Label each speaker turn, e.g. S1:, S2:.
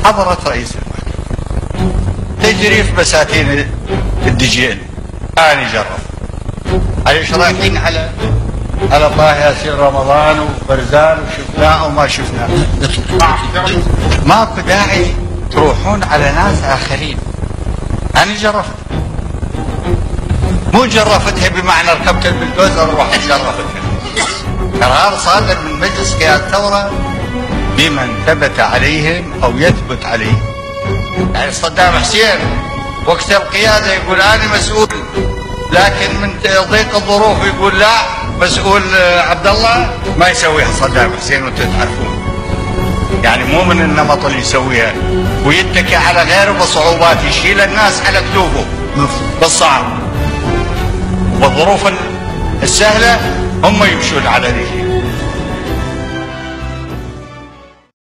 S1: حضرت رئيس المحكمة تجري في بساتين الدجيل. أنا جرب عليش رايحين على طه ياسين رمضان وبرزان وشفناه وما شفناه. ماكو داعي تروحون على ناس آخرين. أنا جرفت، مو جرفتها بمعنى ركبت البلدوزر ورحت جرفتها. قرار صادر من مجلس قيادة الثورة بمن ثبت عليهم أو يثبت عليهم. يعني صدام حسين وقت القيادة يقول أنا مسؤول، لكن من ضيق الظروف يقول لا مسؤول عبد الله. ما يسويها صدام حسين وانتم تعرفون. يعني مو من النمط اللي يسويها ويتكي على غيره بصعوبات، يشيل الناس على كتوبه بالصعب، والظروف السهلة هم يمشون على رجليه.